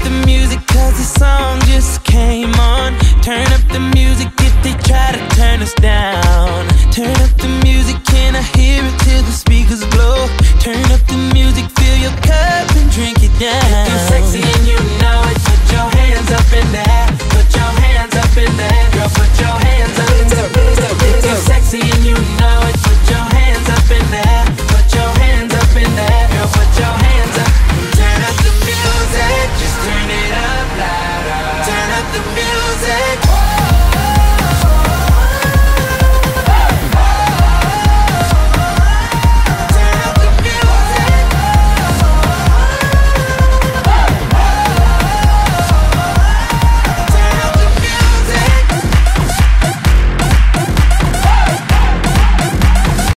the music cause the song just came on. Turn up the music if they try to turn us down. Turn up the music, can I hear it till the speakers blow? Turn up the music, fill your cup and drink it down.